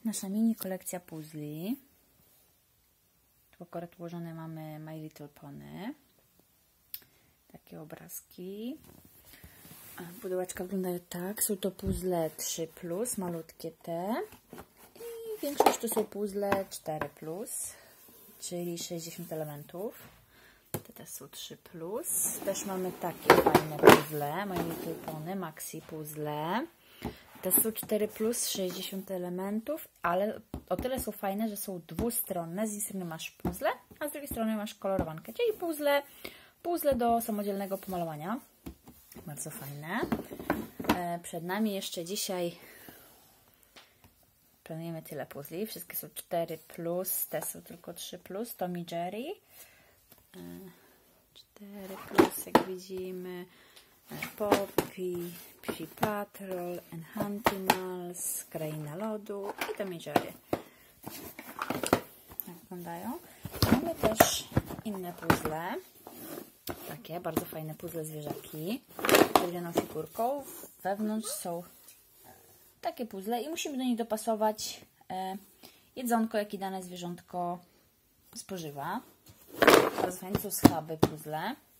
Nasza mini kolekcja puzli. Tu akurat ułożone mamy My Little Pony. Takie obrazki. Pudełeczka wyglądają tak. Są to puzzle 3+, malutkie te. I większość to są puzzle 4+, czyli 60 elementów. Te też są 3+. Też mamy takie fajne puzzle. My Little Pony, Maxi Puzzle. Te są 4+, 60 elementów, ale o tyle są fajne, że są dwustronne. Z jednej strony masz puzzle, a z drugiej strony masz kolorowankę, czyli puzzle do samodzielnego pomalowania. Bardzo fajne. Przed nami jeszcze dzisiaj planujemy tyle puzli. Wszystkie są 4+, te są tylko 3+. Tom i Jerry. 4+, jak widzimy. Poppy, Psi Patrol, Enchantimals, Kraina Lodu i Tom i Jerry. Tak wyglądają. Mamy też inne puzzle. Takie bardzo fajne puzzle zwierzaki z drewnianą figurką. Wewnątrz są takie puzzle i musimy do nich dopasować jedzonko, jakie dane zwierzątko spożywa. Bardzo fajne są schaby puzzle.